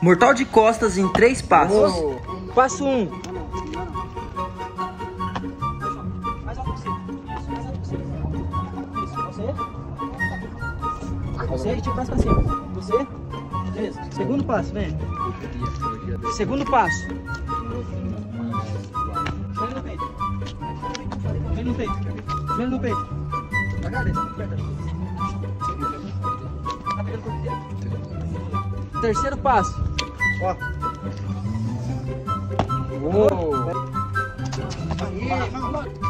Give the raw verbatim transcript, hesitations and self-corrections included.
Mortal de costas em três passos. Oh. Passo um. Mais alto possível. Isso, mais alto possível. Isso, você. Você e tira o braço pra cima. Você. Beleza. Segundo passo, vem. Segundo passo. Joelho no peito. Joelho no peito. Joelho no peito. Devagar, desce. Aperta. Tá pegando o corpo dele? Terceiro passo. Ó. Aí, vamos lá.